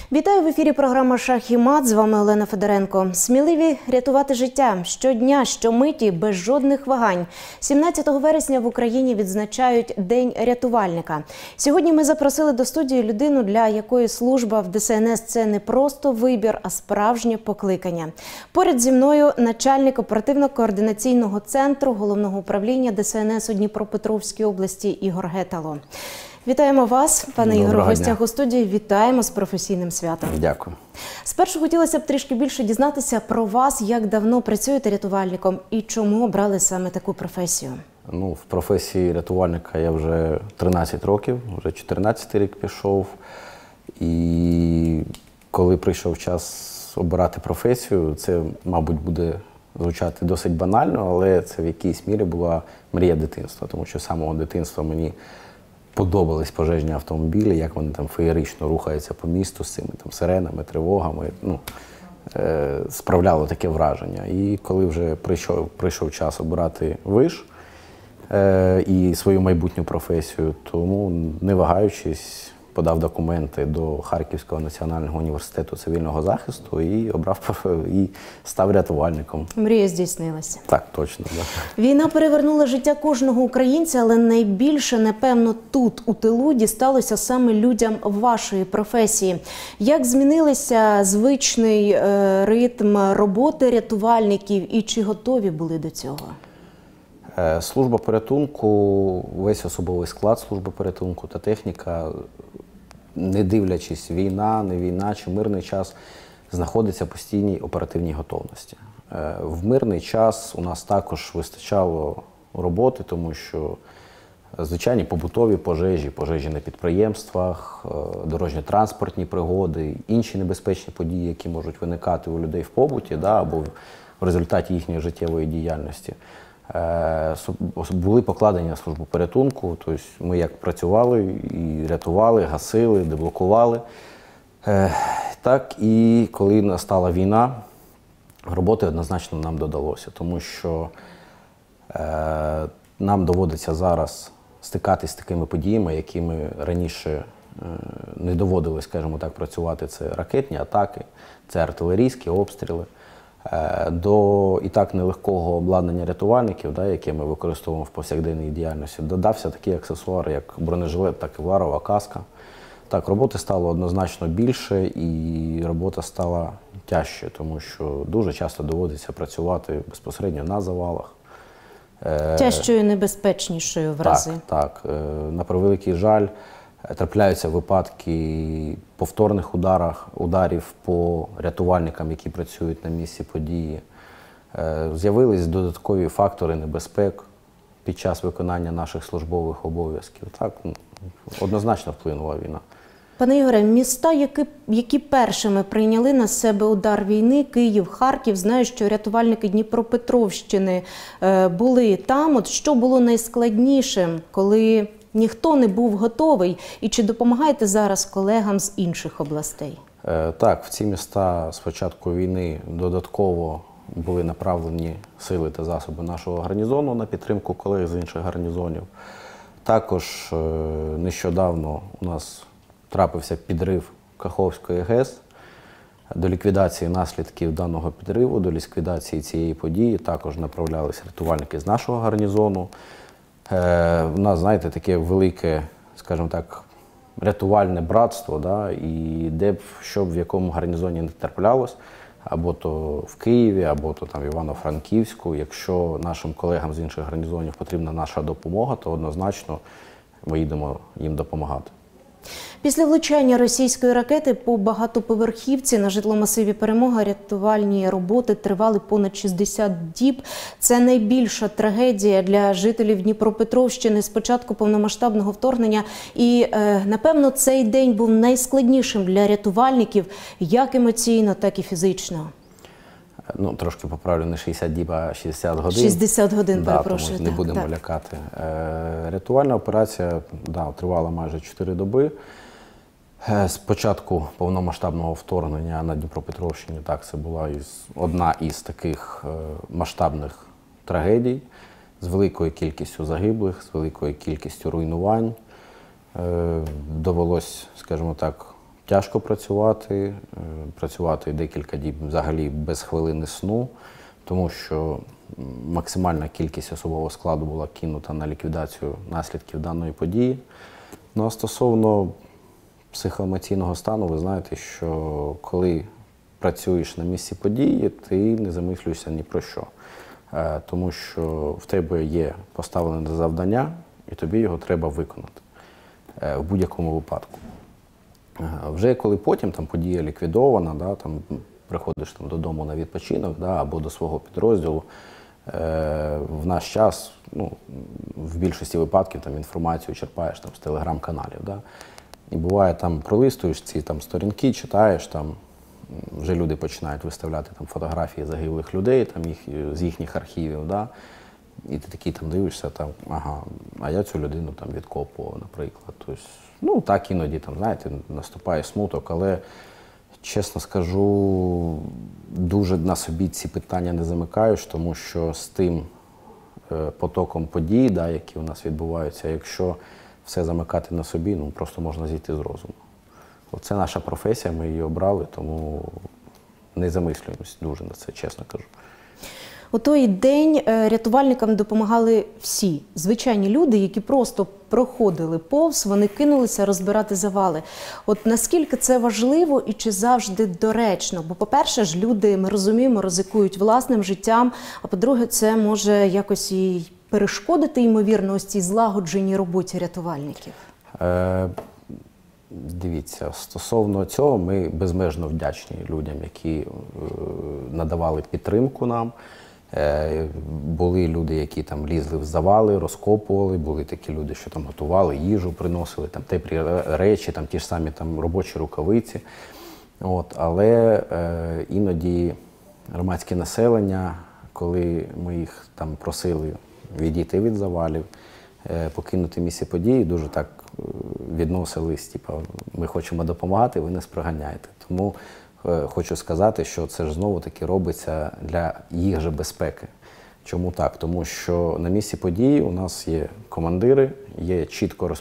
Вітаю в ефірі програма «Шах і мат». З вами Олена Федоренко. Сміливі рятувати життя. Щодня, щомиті, без жодних вагань. 17 вересня в Україні відзначають День рятувальника. Сьогодні ми запросили до студії людину, для якої служба в ДСНС – це не просто вибір, а справжнє покликання. Поряд зі мною начальник оперативно-координаційного центру Головного управління ДСНС у Дніпропетровській області Ігор Гетало. Вітаємо вас, пане Ігоре, в гостях у студії. Вітаємо з професійним святом. Дякую. Спершу хотілося б трішки більше дізнатися про вас, як давно працюєте рятувальником і чому обрали саме таку професію. В професії рятувальника я вже 13 років, вже 14 рік пішов. І коли прийшов час обирати професію, це, мабуть, буде звучати досить банально, але це в якійсь мірі була мрія дитинства, тому що з самого дитинства мені подобались пожежні автомобілі, як вони там феєрично рухаються по місту з цими там сиренами, тривогами. Справляло таке враження. І коли вже прийшов час обирати виш і свою майбутню професію, тому, не вагаючись, подав документи до Харківського національного університету цивільного захисту і став рятувальником. Мрія здійснилася. Так, точно. Да. Війна перевернула життя кожного українця, але найбільше, напевно, тут, у тилу, дісталося саме людям вашої професії. Як змінилися звичний ритм роботи рятувальників і чи готові були до цього? Служба порятунку, весь особовий склад служби порятунку та техніка, не дивлячись війна, не війна чи мирний час, знаходиться в постійній оперативній готовності. В мирний час у нас також вистачало роботи, тому що звичайні побутові пожежі на підприємствах, дорожньо-транспортні пригоди, інші небезпечні події, які можуть виникати у людей в побуті, або в результаті їхньої життєвої діяльності. Були покладені на службу порятунку, тобто ми як працювали і рятували, гасили, деблокували. Так і коли настала війна, роботи однозначно нам додалося, тому що нам доводиться зараз стикатись з такими подіями, якими раніше не доводилось, скажімо так, працювати. Це ракетні атаки, це артилерійські обстріли. До і так нелегкого обладнання рятувальників, яке ми використовуємо в повсякденній діяльності, додався такий аксесуар, як бронежилет та кевларова каска. Так, роботи стало однозначно більше і робота стала тяжче, тому що дуже часто доводиться працювати безпосередньо на завалах. Тяжчою і небезпечнішою в рази. Так. На превеликий жаль, трапляються випадки повторних ударів по рятувальникам, які працюють на місці події. З'явились додаткові фактори небезпек під час виконання наших службових обов'язків. Так, однозначно вплинула війна. Пане Ігоре, міста, які першими прийняли на себе удар війни, Київ, Харків, знаю, що рятувальники Дніпропетровщини були там. От що було найскладнішим, коли ніхто не був готовий? І чи допомагаєте зараз колегам з інших областей? Так, в ці міста з початку війни додатково були направлені сили та засоби нашого гарнізону на підтримку колег з інших гарнізонів. Також нещодавно у нас трапився підрив Каховської ГЕС. До ліквідації наслідків даного підриву, до ліквідації цієї події також направлялися рятувальники з нашого гарнізону. У нас, знаєте, таке велике, скажімо так, рятувальне братство, і де б, що б в якому гарнізоні не траплялось, або то в Києві, або то там в Івано-Франківську. Якщо нашим колегам з інших гарнізонів потрібна наша допомога, то однозначно ми їдемо їм допомагати. Після влучання російської ракети по багатоповерхівці на житломасиві «Перемога» рятувальні роботи тривали понад 60 діб. Це найбільша трагедія для жителів Дніпропетровщини з початку повномасштабного вторгнення. І, напевно, цей день був найскладнішим для рятувальників, як емоційно, так і фізично. Трошки поправлю, не 60 діб, а 60 годин. 60 годин, перепрошую. Тому не будемо лякати. Рятувальна операція тривала майже 4 доби. З початку повномасштабного вторгнення на Дніпропетровщині, це була одна із таких масштабних трагедій з великою кількістю загиблих, з великою кількістю руйнувань. Довелось, скажімо так, тяжко працювати декілька діб взагалі без хвилини сну, тому що максимальна кількість особового складу була кинута на ліквідацію наслідків даної події. Ну а стосовно психоемоційного стану, ви знаєте, що коли працюєш на місці події, ти не замислюєшся ні про що. Тому що в тебе є поставлене завдання, і тобі його треба виконати в будь-якому випадку. Вже коли потім подія ліквідована, приходиш додому на відпочинок або до свого підрозділу, в наш час, в більшості випадків інформацію черпаєш з телеграм-каналів. І буває, пролистуєш ці сторінки, читаєш, вже люди починають виставляти фотографії загиблих людей з їхніх архівів. І ти такий дивишся, ага, а я цю людину відкопував, наприклад. Тобто, так іноді, знаєте, наступає смуток, але, чесно скажу, дуже на собі ці питання не замикаєш, тому що з тим потоком подій, які у нас відбуваються, якщо все замикати на собі, просто можна зійти з розуму. Це наша професія, ми її обрали, тому не замислюємось дуже на це, чесно кажу. У той день рятувальникам допомагали всі звичайні люди, які просто проходили повз, вони кинулися розбирати завали. От наскільки це важливо і чи завжди доречно? Бо, по-перше ж, люди, ми розуміємо, ризикують власним життям, а по-друге, це може якось і перешкодити, ймовірно, ось цій злагодженій роботі рятувальників. Дивіться, стосовно цього ми безмежно вдячні людям, які надавали підтримку нам. Були люди, які лізли в завали, розкопували, були такі люди, що готували їжу, приносили теплі речі, ті ж самі робочі рукавиці. Але іноді громадське населення, коли ми їх просили відійти від завалів, покинути місце події, дуже так відносились, ми хочемо допомагати, ви нас проганяєте. Тому хочу сказати, що це ж знову-таки робиться для їх же безпеки. Чому так? Тому що на місці події у нас є командири, є чітко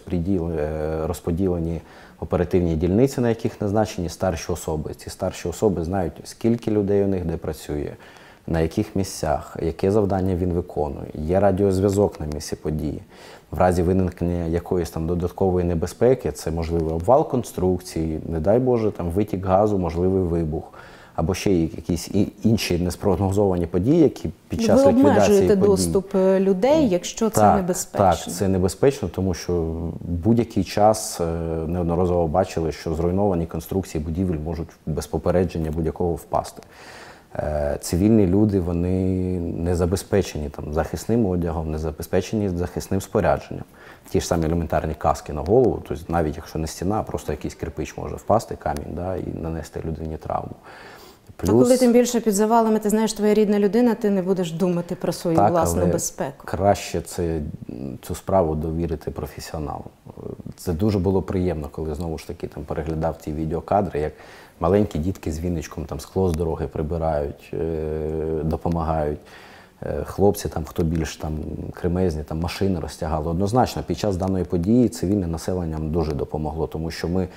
розподілені оперативні дільниці, на яких назначені старші особи. Ці старші особи знають, скільки людей у них де працює, на яких місцях, яке завдання він виконує. Є радіозв'язок на місці події. В разі виникнення якоїсь додаткової небезпеки, це можливий обвал конструкції, не дай Боже, витік газу, можливий вибух, або ще якісь інші неспрогнозовані події, які під час ліквідації подій. Ви обмежуєте доступ людей, якщо це небезпечно? Так, це небезпечно, тому що в будь-який час неодноразово бачили, що зруйновані конструкції будівель можуть без попередження будь-якого впасти. Цивільні люди, вони не забезпечені захисним одягом, не забезпечені захисним спорядженням. Ті ж самі елементарні каски на голову, тобто навіть якщо не стіна, а просто якийсь кирпич може впасти, камінь, і нанести людині травму. А коли тим більше під завалами, ти знаєш, твоя рідна людина, ти не будеш думати про свою власну безпеку. Краще цю справу довірити професіоналу. Це дуже було приємно, коли знову ж таки переглядав ті відеокадри, як маленькі дітки з віничком скло з дороги прибирають, допомагають. Хлопці, хто більш кремезні, машини розтягали. Однозначно, під час даної події цивільне населення дуже допомогло, тому що ми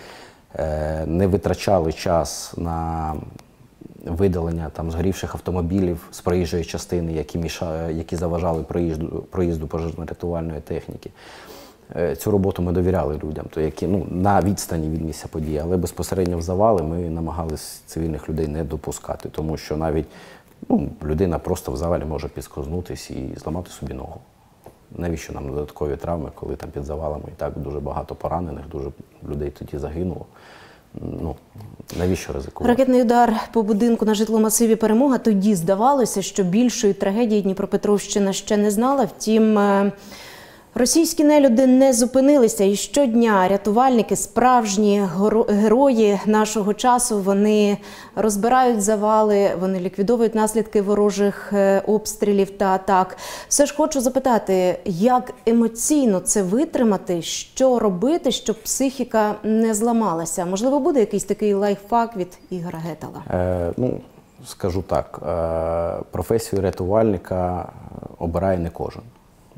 не витрачали час на видалення згорівших автомобілів з проїжджої частини, які заважали проїзду пожежно-рятувальної техніки. Цю роботу ми довіряли людям, які на відстані від місця події, але безпосередньо в завали ми намагалися цивільних людей не допускати, тому що навіть людина просто в завалі може підскознутись і зламати собі ногу. Навіщо нам додаткові травми, коли під завалами і так дуже багато поранених, дуже людей тоді загинуло. Навіщо ризикувати? Ракетний удар по будинку на житломасиві «Перемога». Тоді здавалося, що більшої трагедії Дніпропетровщина ще не знала. Втім, російські нелюди не зупинилися. І щодня рятувальники, справжні герої нашого часу, вони розбирають завали, вони ліквідовують наслідки ворожих обстрілів та атак. Все ж хочу запитати, як емоційно це витримати, що робити, щоб психіка не зламалася? Можливо, буде якийсь такий лайфхак від Ігоря Гетала? Скажу так, професію рятувальника обирає не кожен.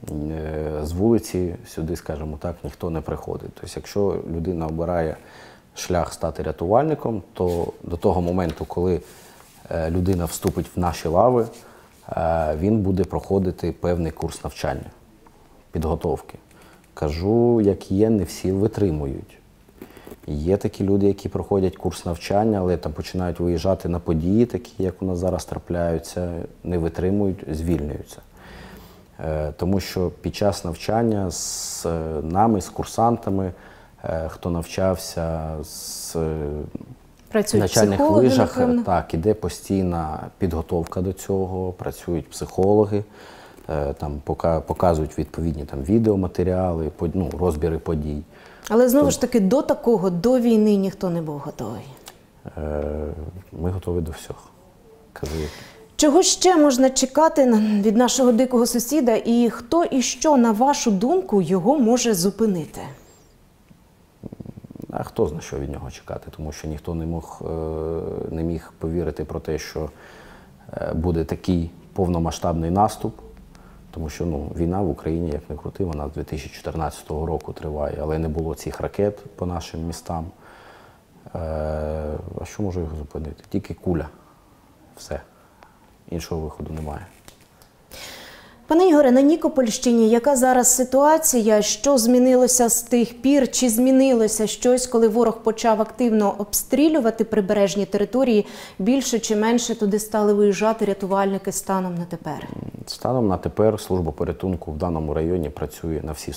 З вулиці сюди, скажімо так, ніхто не приходить. Тобто, якщо людина обирає шлях стати рятувальником, то до того моменту, коли людина вступить в наші лави, він буде проходити певний курс навчання, підготовки. Кажу, як є, не всі витримують. Є такі люди, які проходять курс навчання, але там починають виїжджати на події, такі, як у нас зараз трапляються, не витримують, звільнюються. Тому що під час навчання з нами, з курсантами, хто навчався з навчальних вишах, так, іде постійна підготовка до цього, працюють психологи, там показують відповідні там відеоматеріали, розбіри подій. Але знову ж таки, до такого, до війни ніхто не був готовий. Ми готові до всього. Кажу. Чого ще можна чекати від нашого дикого сусіда, і хто і що, на вашу думку, його може зупинити? А хто знає, що від нього чекати, тому що ніхто не міг повірити про те, що буде такий повномасштабний наступ, тому що війна в Україні, як не крути, вона з 2014 року триває, але не було цих ракет по нашим містам. А що може його зупинити? Тільки куля. Все. Іншого виходу немає. Пане Ігоре, на Нікопольщині яка зараз ситуація? Що змінилося з тих пір? Чи змінилося щось, коли ворог почав активно обстрілювати прибережні території? Більше чи менше туди стали виїжджати рятувальники станом на тепер? Станом на тепер служба порятунку в даному районі працює на всі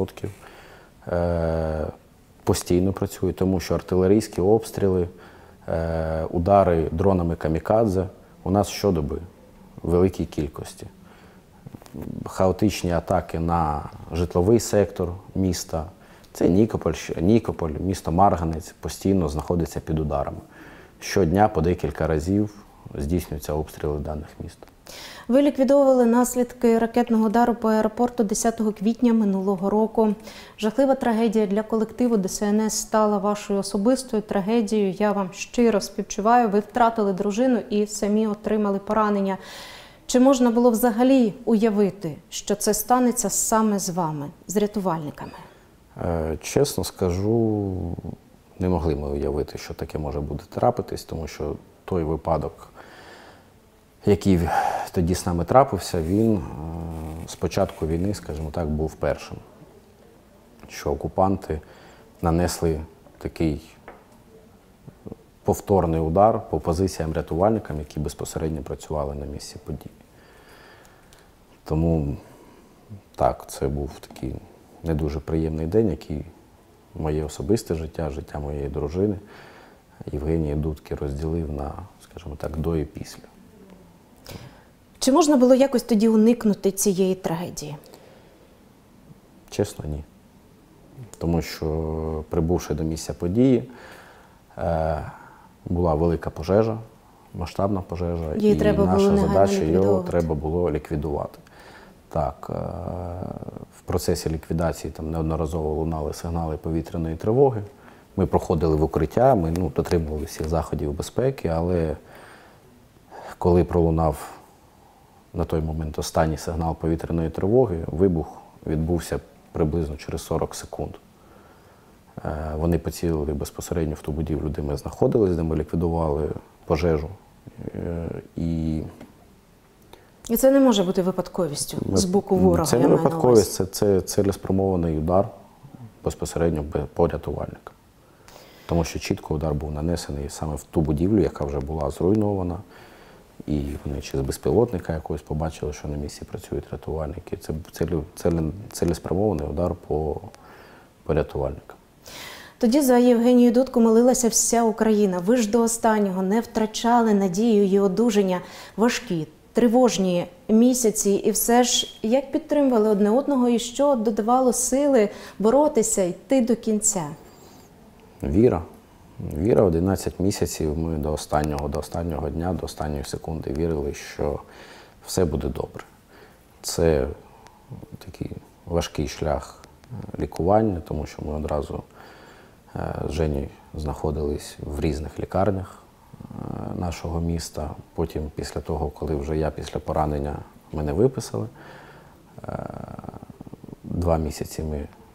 100%. Постійно працює, тому що артилерійські обстріли, удари дронами камікадзе у нас щодоби в великій кількості. Хаотичні атаки на житловий сектор міста. Це Нікополь, місто Марганець постійно знаходиться під ударами. Щодня по декілька разів здійснюються обстріли даних міст. Ви ліквідовували наслідки ракетного удару по аеропорту 10 квітня минулого року. Жахлива трагедія для колективу ДСНС стала вашою особистою трагедією. Я вам щиро співчуваю. Ви втратили дружину і самі отримали поранення. Чи можна було взагалі уявити, що це станеться саме з вами, з рятувальниками? Чесно скажу, не могли ми уявити, що таке може буде трапитись, тому що той випадок, який тоді з нами трапився, він з початку війни, скажімо так, був першим. Що окупанти нанесли такий повторний удар по позиціям рятувальникам, які безпосередньо працювали на місці подій. Тому, так, це був такий не дуже приємний день, який моє особисте життя, життя моєї дружини Євгенії Дудки розділив на, скажімо так, до і після. Чи можна було якось тоді уникнути цієї трагедії? Чесно, ні. Тому що, прибувши до місця події, була велика пожежа, масштабна пожежа, і наша задача його треба було ліквідувати. Так, в процесі ліквідації там неодноразово лунали сигнали повітряної тривоги. Ми проходили в укриття, ми дотримували всіх заходів безпеки, але коли пролунав на той момент останній сигнал повітряної тривоги, вибух відбувся приблизно через 40 секунд. Вони поцілили безпосередньо в ту будівлю, де ми знаходились, де ми ліквідували пожежу. І це не може бути випадковістю з боку ворога. Це не випадковість, це цілеспрямований удар безпосередньо по рятувальникам. Тому що чітко удар був нанесений саме в ту будівлю, яка вже була зруйнована. І вони чи з безпілотника якогось побачили, що на місці працюють рятувальники. Це цілеспрямований удар по рятувальникам. Тоді за Євгенію Дудку молилася вся Україна. Ви ж до останнього не втрачали надію її одужання. Важкі, тривожні місяці. І все ж, як підтримували одне одного і що додавало сили боротися, йти до кінця? Віра. Віра. 11 місяців ми до останнього дня, до останньої секунди вірили, що все буде добре. Це такий важкий шлях лікування, тому що ми одразу з Женєю знаходились в різних лікарнях нашого міста. Потім, після того, коли вже я після поранення мене виписали, 2 місяці ми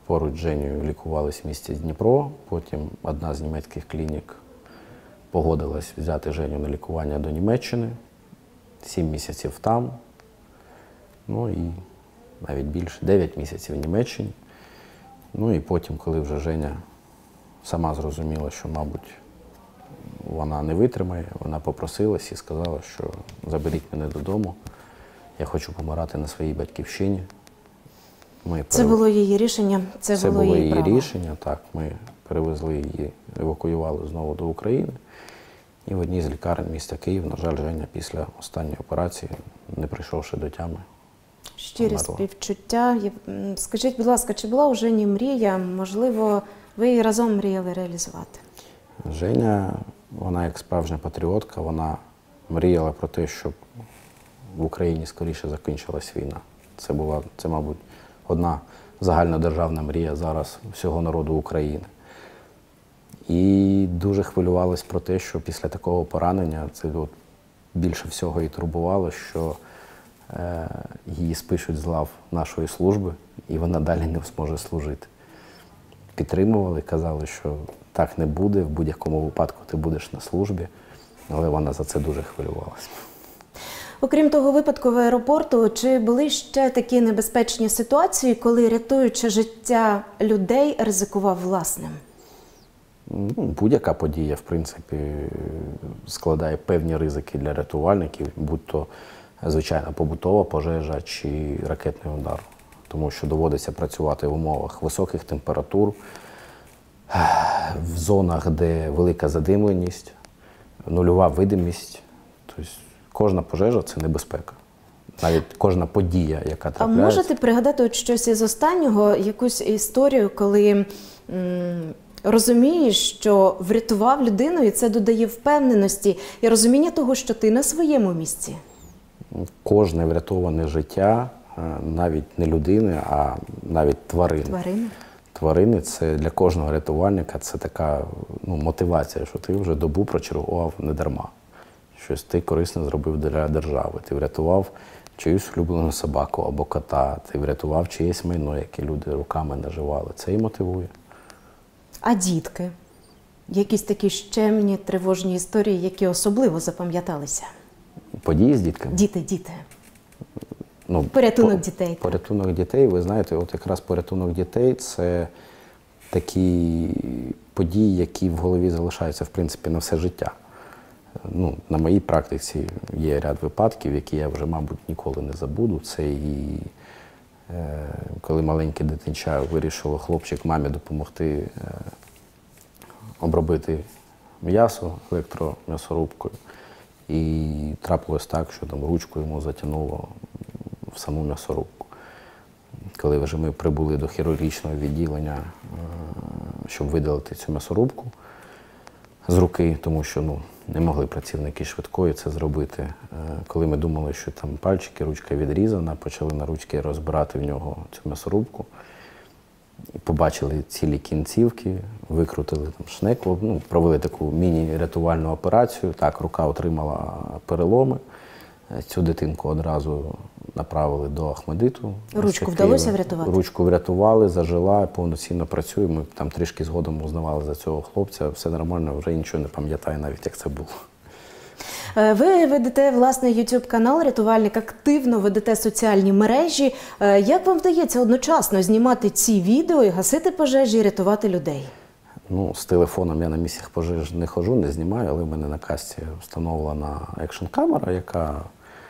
поруч з Женєю лікувались в місті Дніпро, потім одна з німецьких клінік погодилась взяти Женю на лікування до Німеччини, 7 місяців там, ну і навіть більше, 9 місяців в Німеччині. Ну і потім, коли вже Женя сама зрозуміла, що, мабуть, вона не витримає, вона попросилась і сказала, що заберіть мене додому, я хочу помирати на своїй батьківщині. Це було її рішення? Це було її рішення, так. Ми перевезли її, евакуювали знову до України. І в одній з лікарень міста Київ, на жаль, Женя після останньої операції, не прийшовши до тями, щирі співчуття. Скажіть, будь ласка, чи була у Жені мрія? Можливо, ви її разом мріяли реалізувати? Женя, вона як справжня патріотка, вона мріяла про те, щоб в Україні скоріше закінчилась війна. Це, мабуть, одна загальнодержавна мрія зараз всього народу України. І дуже хвилювалась про те, що після такого поранення, це більше всього і турбувало, що її спишуть з лав нашої служби, і вона далі не зможе служити. Підтримували, казали, що так не буде, в будь-якому випадку ти будеш на службі, але вона за це дуже хвилювалася. Окрім того випадку в аеропорту, чи були ще такі небезпечні ситуації, коли, рятуючи життя людей, ризикував власним? Будь-яка подія, в принципі, складає певні ризики для рятувальників, будь-то звичайна побутова пожежа чи ракетний удар. Тому що доводиться працювати в умовах високих температур, в зонах, де велика задимленість, нульова видимість. Тобто кожна пожежа – це небезпека. Навіть кожна подія, яка трапляється. А можете пригадати от щось із останнього, якусь історію, коли розумієш, що врятував людину, і це додає впевненості і розуміння того, що ти на своєму місці? Кожне врятоване життя, навіть не людини, а навіть тварини. Тварини – це для кожного рятувальника це така мотивація, що ти вже добу прочергував не дарма. Щось ти корисно зробив для держави. Ти врятував чиюсь улюблену собаку або кота, ти врятував чиєсь майно, яке люди руками наживали. Це і мотивує. А дітки? Якісь такі щемні, тривожні історії, які особливо запам'яталися? Події з дітками? Діти. Порятунок дітей. Порятунок дітей, ви знаєте, от якраз порятунок дітей – це такі події, які в голові залишаються, в принципі, на все життя. На моїй практиці є ряд випадків, які я вже, мабуть, ніколи не забуду. Це і коли маленьке дитинча вирішило хлопчик мамі допомогти обробити м'ясо електром'ясорубкою. І трапилось так, що там ручку йому затягнуло в саму м'ясорубку. Коли вже ми прибули до хірургічного відділення, щоб видалити цю м'ясорубку з руки, тому що не могли працівники швидкої це зробити. Коли ми думали, що там пальчики, ручка відрізана, почали на ручки розбирати в нього цю м'ясорубку. І побачили цілі кінцівки, викрутили там шнекло, провели таку міні-рятувальну операцію. Так, рука отримала переломи. Цю дитинку одразу направили до Ахмедиту. Ручку вдалося врятувати? Ручку врятували, зажила, повноцінно працює. Ми там трішки згодом узнавали за цього хлопця. Все нормально, вже нічого не пам'ятаю навіть, як це було. Ви ведете власний YouTube-канал «Рятувальник», активно ведете соціальні мережі. Як вам вдається одночасно знімати ці відео і гасити пожежі, і рятувати людей? З телефоном я на місцях пожеж не ходжу, не знімаю, але в мене на касці встановлена екшн-камера, яка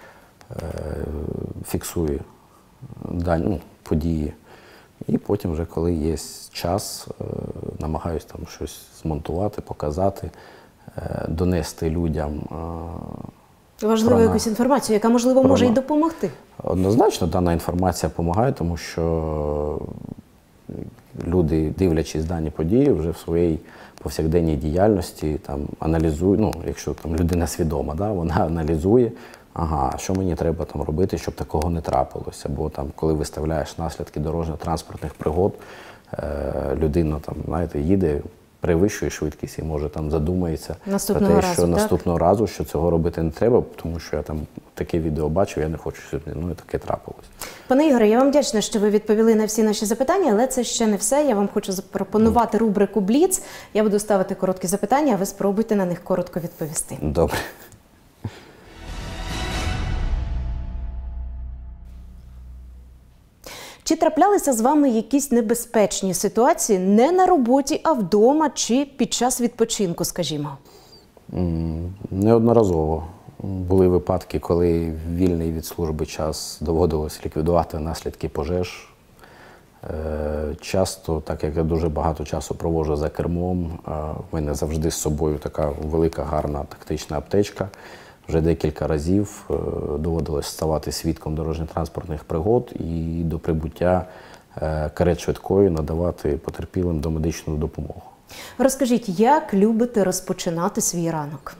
фіксує дані, події. І потім вже, коли є час, намагаюся там щось змонтувати, показати, донести людям важливу якусь інформацію, яка, можливо, може й допомогти. Однозначно, дана інформація допомагає, тому що люди, дивлячись дані події, вже в своїй повсякденній діяльності там аналізують, якщо там людина свідома, вона аналізує, що мені треба там робити, щоб такого не трапилося. Бо там, коли виставляєш наслідки дорожньо-транспортних пригод, людина там, знаєте, їде, перевищує швидкість і може там задумається про те, що наступного разу, що цього робити не треба, тому що я там таке відео бачив, я не хочу сьогодні, ну і таке трапилось. Пане Ігоре, я вам вдячна, що ви відповіли на всі наші запитання, але це ще не все. Я вам хочу запропонувати рубрику «Бліц». Я буду ставити короткі запитання, а ви спробуйте на них коротко відповісти. Добре. Чи траплялися з вами якісь небезпечні ситуації не на роботі, а вдома чи під час відпочинку, скажімо? Неодноразово були випадки, коли в вільний від служби час доводилось ліквідувати наслідки пожеж. Часто, так як я дуже багато часу проводжу за кермом, в мене завжди з собою така велика, гарна тактична аптечка. Вже декілька разів доводилось ставати свідком дорожньо-транспортних пригод і до прибуття карет швидкої надавати потерпілим домедичну допомогу. Розкажіть, як любите розпочинати свій ранок?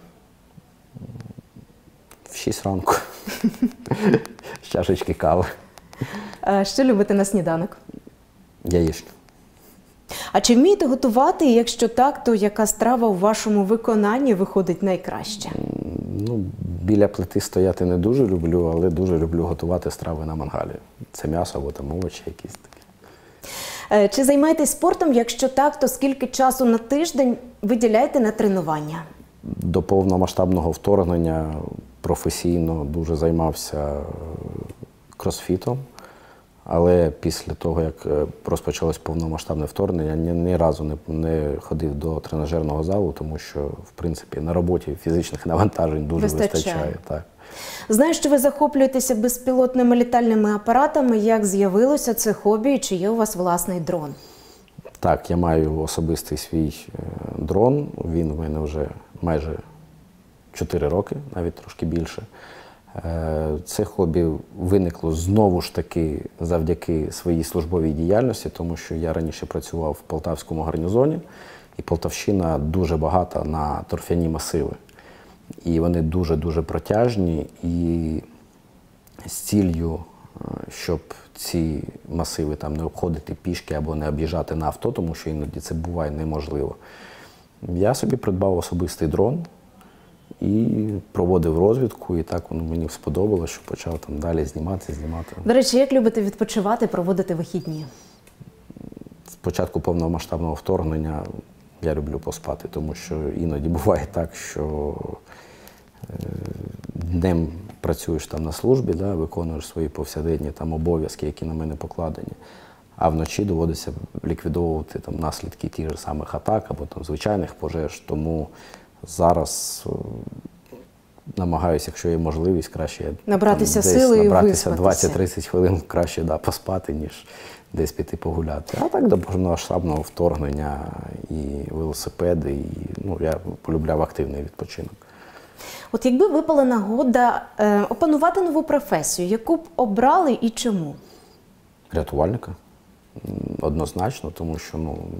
В 6 ранку. З чашечки кави. Що любите на сніданок? Яєчню. А чи вмієте готувати? І якщо так, то яка страва у вашому виконанні виходить найкраще? Ну, біля плити стояти не дуже люблю, але дуже люблю готувати страви на мангалі. Це м'ясо або там овочі якісь такі. Чи займаєтесь спортом? Якщо так, то скільки часу на тиждень виділяєте на тренування? До повномасштабного вторгнення професійно дуже займався кросфітом. Але після того, як розпочалось повномасштабне вторгнення, я ні разу не ходив до тренажерного залу, тому що, в принципі, на роботі фізичних навантажень дуже вистачає. Так. Знаю, що ви захоплюєтеся безпілотними літальними апаратами. Як з'явилося це хобі, і чи є у вас власний дрон? Так, я маю особистий свій дрон. Він у мене вже майже 4 роки, навіть трошки більше. Це хобі виникло знову ж таки завдяки своїй службовій діяльності, тому що я раніше працював в Полтавському гарнізоні, і Полтавщина дуже багата на торфяні масиви. І вони дуже-дуже протяжні, і з ціллю, щоб ці масиви там не обходити пішки або не об'їжджати на авто, тому що іноді це буває неможливо, я собі придбав особистий дрон і проводив розвідку, і так воно мені сподобалося, що почав там далі знімати. До речі, як любите відпочивати, проводити вихідні? З початку повномасштабного вторгнення я люблю поспати, тому що іноді буває так, що днем працюєш там на службі, да, виконуєш свої повсякденні там обов'язки, які на мене покладені, а вночі доводиться ліквідовувати там наслідки тих же самих атак або там звичайних пожеж, тому зараз намагаюся, якщо є можливість, краще набратися сили і виспатися. 20-30 хвилин краще поспати, ніж десь піти погуляти. А так до повномасштабного вторгнення і велосипеди, і я полюбляв активний відпочинок. От якби випала нагода опанувати нову професію, яку б обрали і чому? Рятувальника. Однозначно, тому що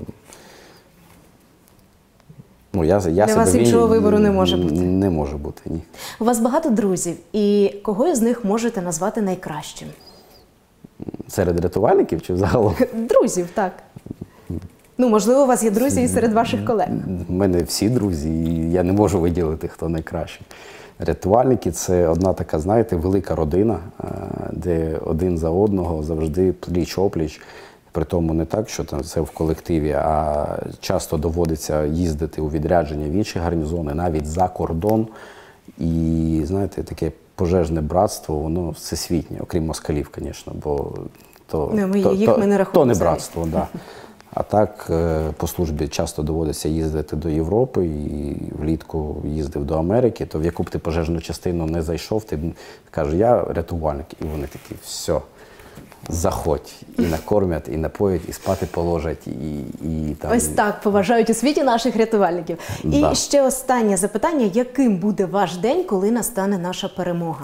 Для вас іншого вибору не може бути? Не може бути, ні. У вас багато друзів, і кого із них можете назвати найкращим? Серед рятувальників чи взагалом? Друзів, так. Можливо, у вас є друзі і серед ваших колег. У мене всі друзі, і я не можу виділити, хто найкращий. Рятувальники – це одна така, знаєте, велика родина, де один за одного завжди пліч-опліч. Притому не так, що це в колективі, а часто доводиться їздити у відрядження в інші гарнізони, навіть за кордон. І, знаєте, таке пожежне братство, воно всесвітнє, окрім москалів, звісно, бо то не братство. Да. А так, по службі часто доводиться їздити до Європи, і влітку їздив до Америки, то в яку б ти пожежну частину не зайшов, ти кажеш, я рятувальник, і вони такі, все. Заходь, і накормять, і напоять, і спати положать, і там... Ось так поважають у світі наших рятувальників. Да. І ще останнє запитання. Яким буде ваш день, коли настане наша перемога?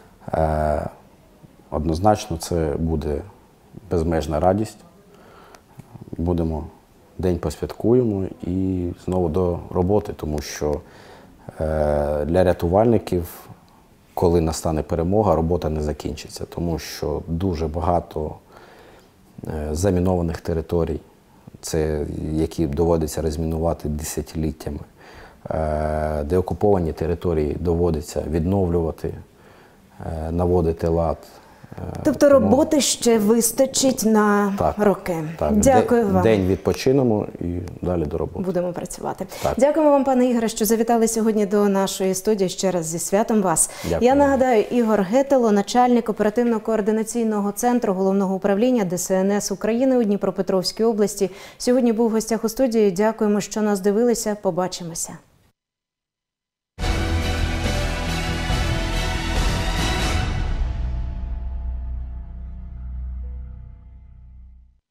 Однозначно, це буде безмежна радість. День посвяткуємо і знову до роботи, тому що для рятувальників, коли настане перемога, робота не закінчиться, тому що дуже багато замінованих територій, які доводиться розмінувати десятиліттями, деокуповані території доводиться відновлювати. наводити лад. Тобто роботи ще вистачить на роки. Так. Дякую вам. День відпочинемо і далі до роботи. Будемо працювати. Так. Дякуємо вам, пане Ігоре, що завітали сьогодні до нашої студії. Ще раз зі святом вас. Дякую. Я нагадаю, Ігор Гетело, начальник оперативно-координаційного центру Головного управління ДСНС України у Дніпропетровській області, сьогодні був в гостях у студії. Дякуємо, що нас дивилися. Побачимося.